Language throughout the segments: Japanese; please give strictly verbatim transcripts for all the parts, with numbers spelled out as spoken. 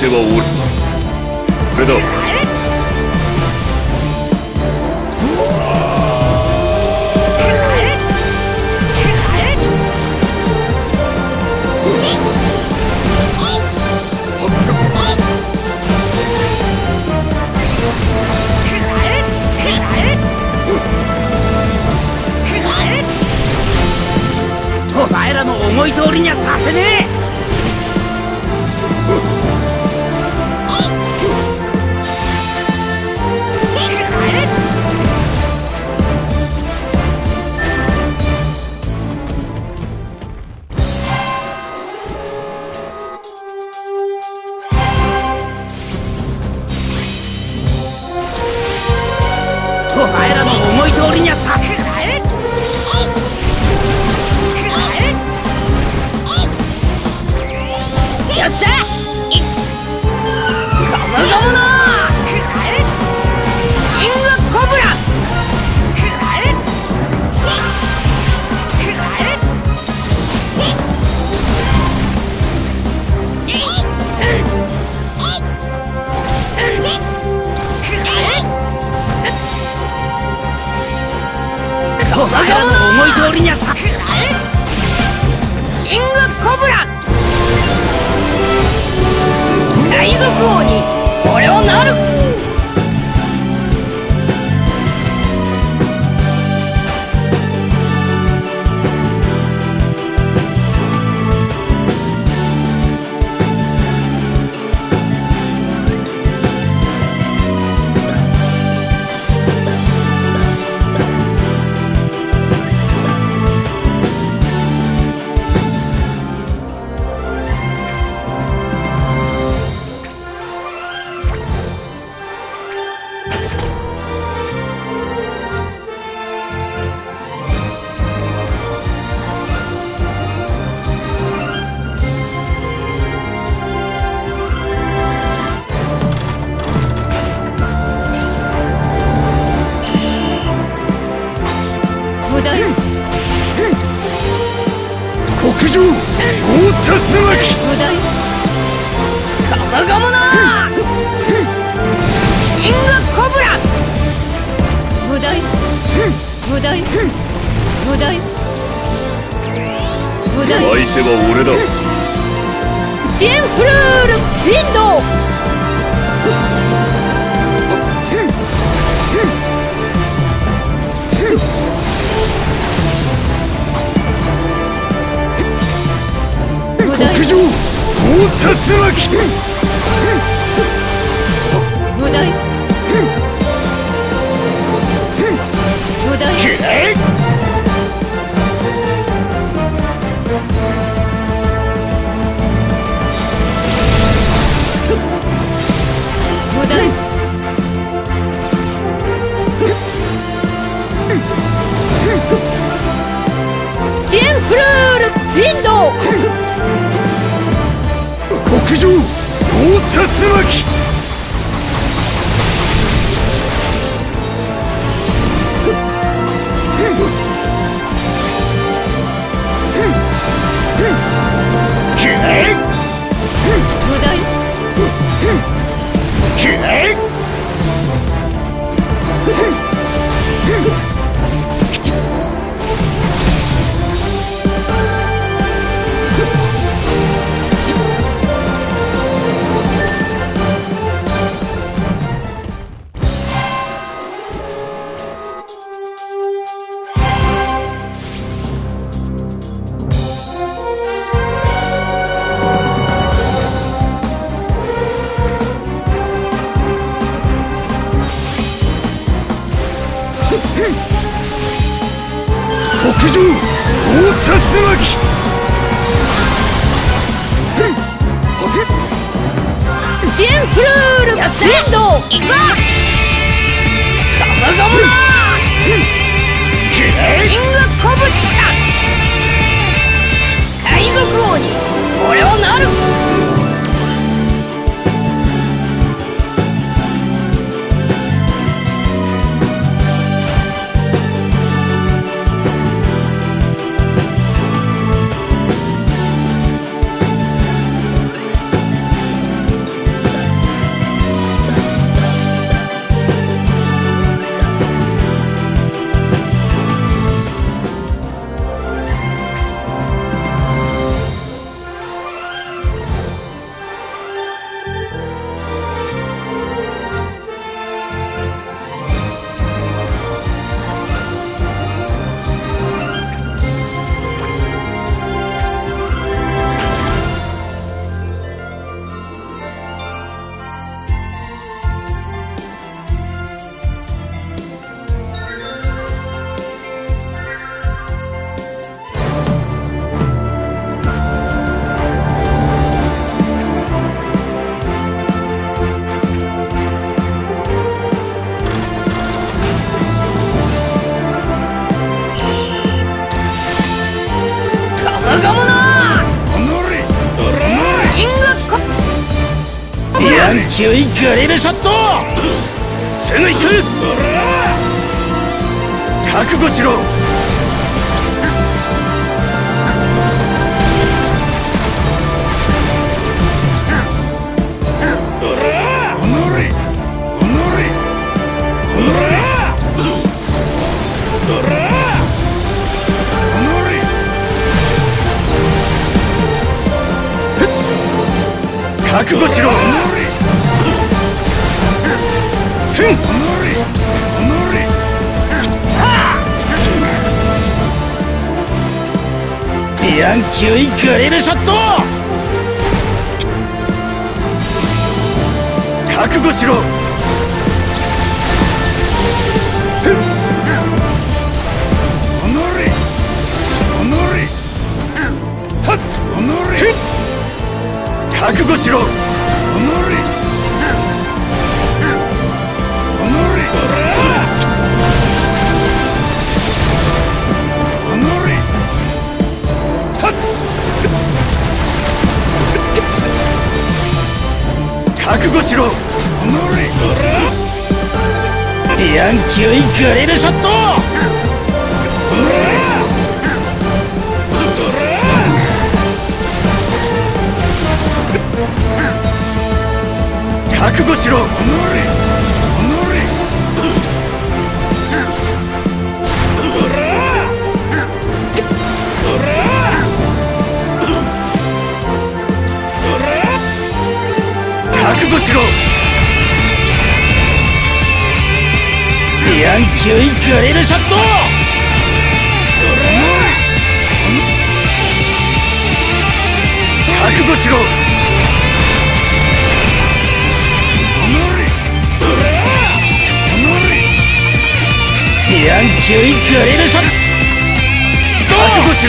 手は俺俺だ。 お前らの思い通りにはさせねえ。お前らの思い通りにはさせねえ。よっしゃいっゴムゴムのキングコブラ。お前らの思い通りにはさキングコブラ。海賊王に俺をなる。 極上大竜巻。 ゴムゴムのキングコブラ。無駄無駄無駄無駄。 相手は俺だ。 ジェンフルールウィンドウ。 極上大竜巻。 無駄無駄。無駄ジェンフルールウィンドウ。 極上大竜巻。 無駄極上大竜巻。 ジェンフルールウィンドウ。行くぞ。ゴムゴムのキングコブラ。海賊王に俺をなる。 ヤンキュイグリルショット。 攻めいく。覚悟しろ。覚悟しろ。ふん。 ヤンキュイグリルショット。 覚悟しろ。ふん。はっ。ふん。覚悟しろ。覚悟しろ。 ヤンキュイグリルショット。 覚悟しろ。覚悟しろ。 ヤンキュイグリルショット。 覚悟しろ。 ヤンキュイグリルショット。 覚悟しろ。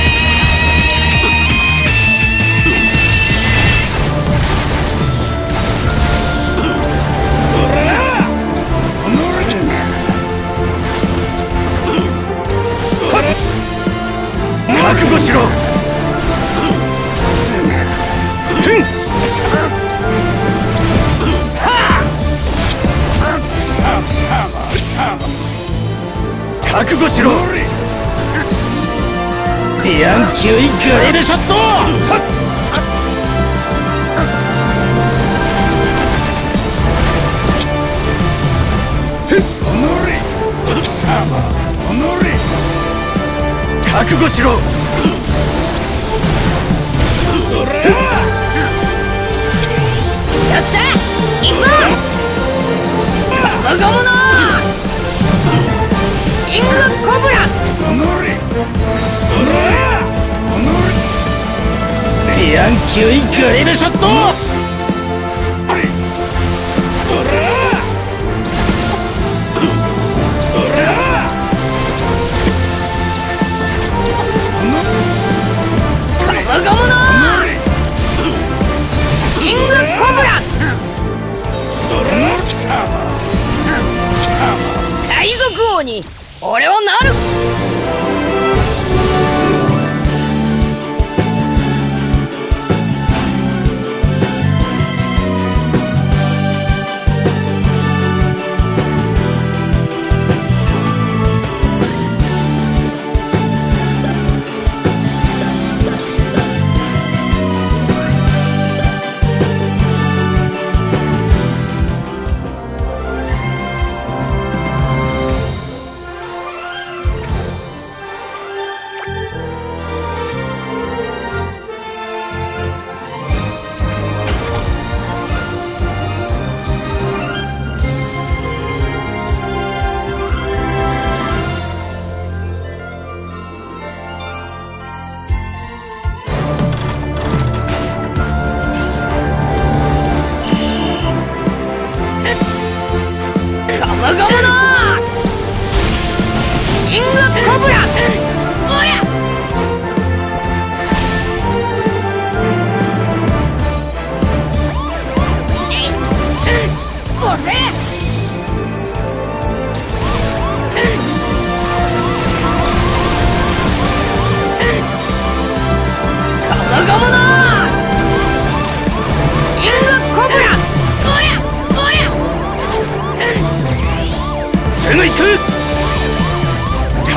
覚悟しろ。ふん。覚悟しろ。 ヤンキュイグリルショット。 覚悟しろ。よっしゃ行くぞ。我が物キングコブラ。 ヤンキュイグリルショット。 我が物キングコブラ。海賊王に俺をなる。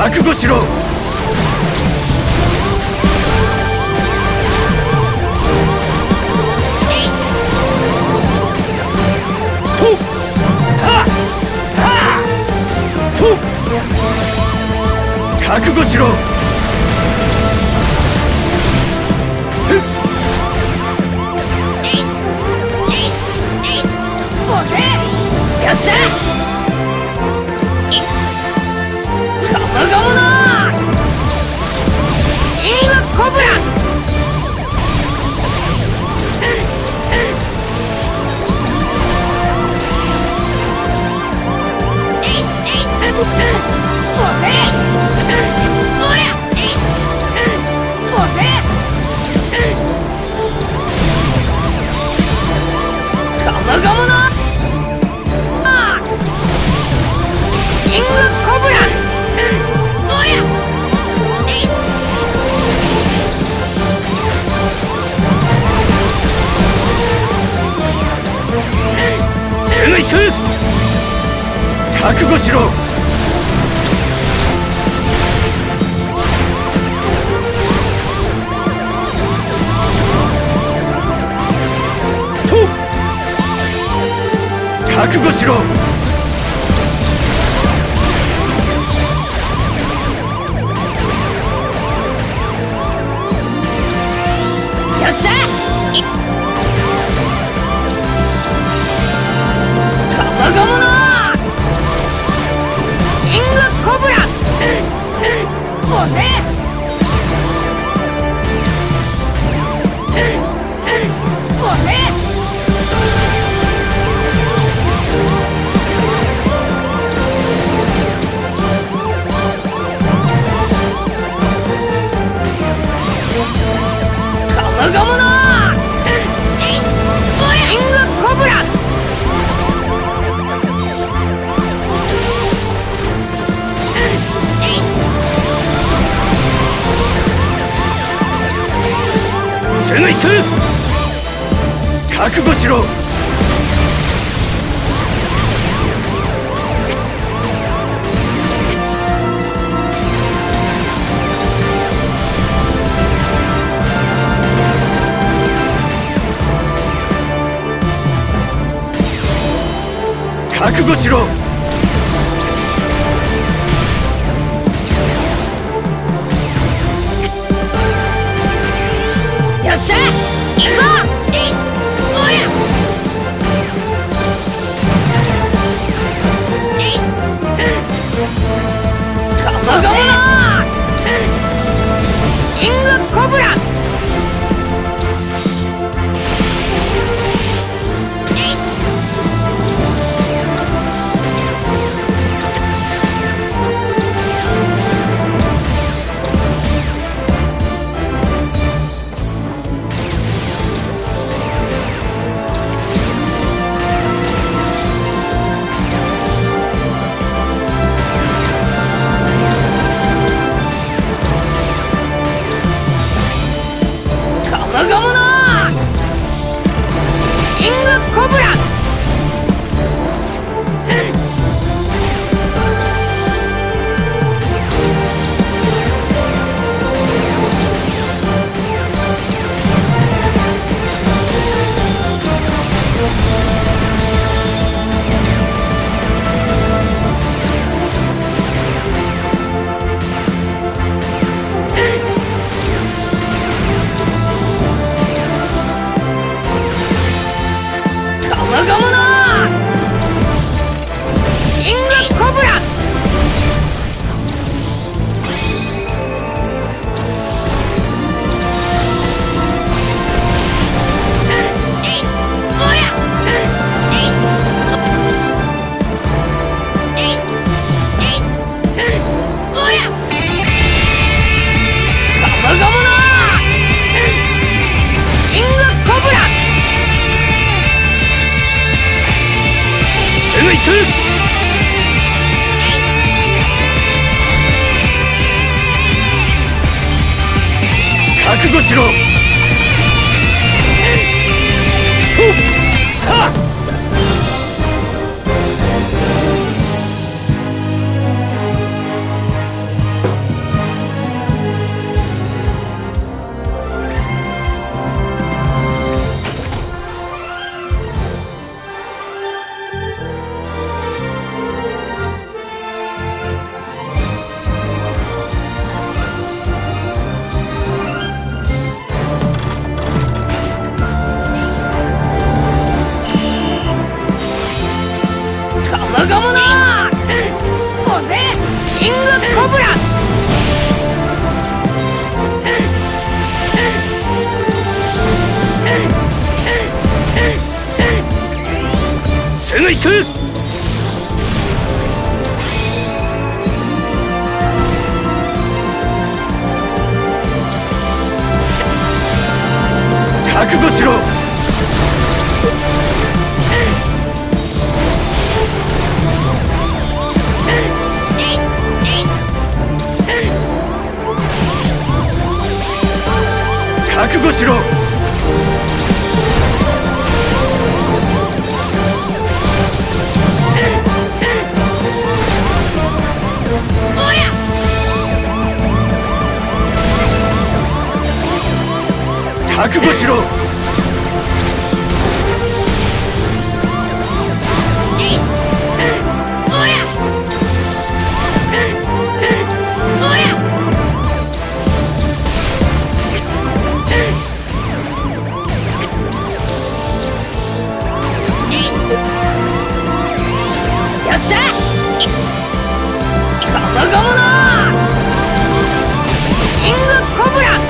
覚悟しろ。覚悟しろ。 よっしゃガムガムだイングコブラガムガムだイングコブラおりゃすぐ行く。覚悟しろ。と覚悟しろ。 よっしゃガムガムだイングコブラ押せ押せガムガムだイングコブラすぐ行く。覚悟しろ。覚悟しろ。 よっしゃ行くぞおりゃガムガムだイングコブラガムガムだイングコブラガムガムだイングコブラおりゃおりゃガムガムだイングコブラすぐ行く。覚悟しろ。とはっ覚悟しろ。覚悟しろ。覚悟しろ。 よっしゃこのゴムのキングコブラ。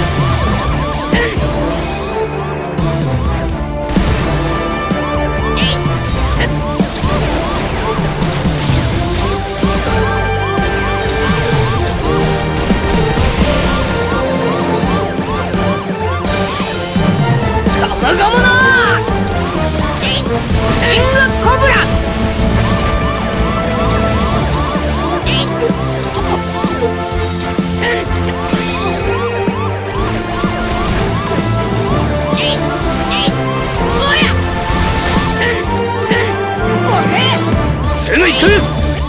ゴムのキングコブラ。 攻めいく。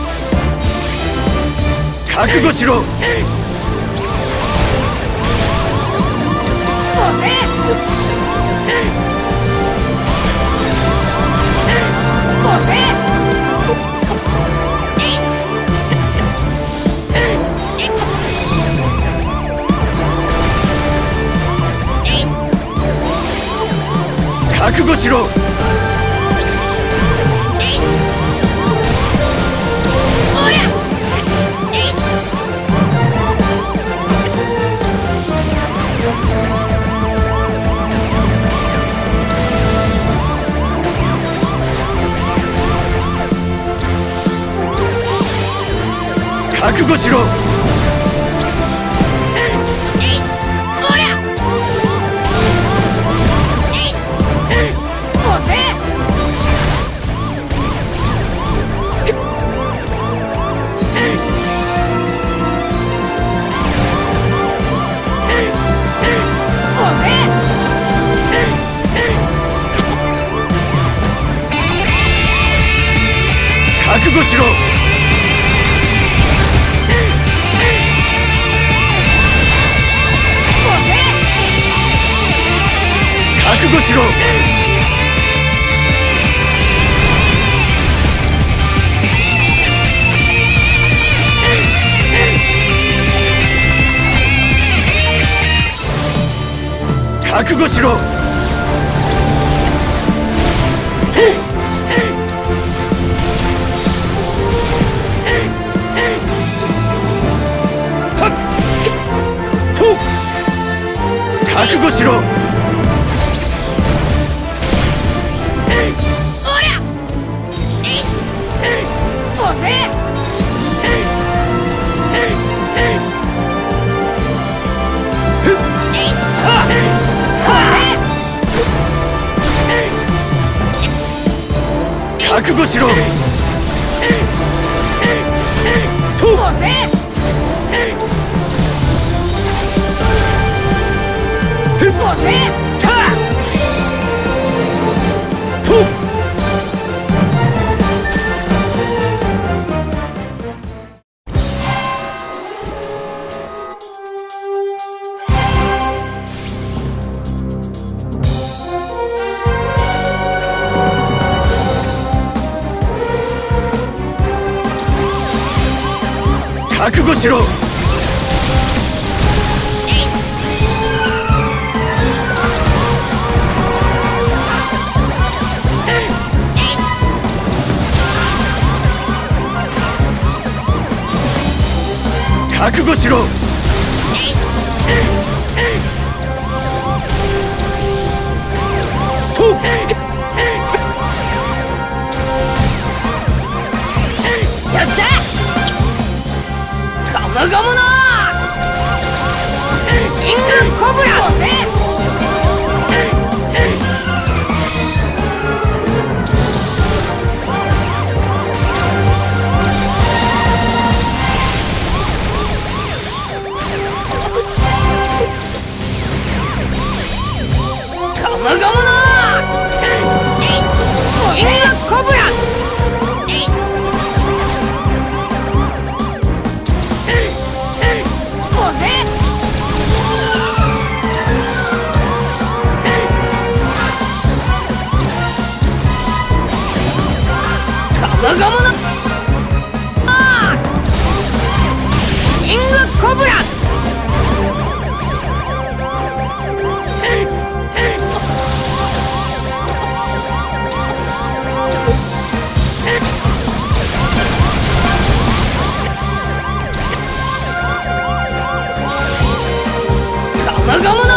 覚悟しろ。覚悟しろ。覚悟しろ。覚悟しろ。覚悟しろ。覚悟しろ。覚悟しろ。覚悟しろ。覚悟しろ。覚悟しろ。 よっしゃゴムゴムのキングコブラ。 我が物。ああ、キングコブラ。我が物。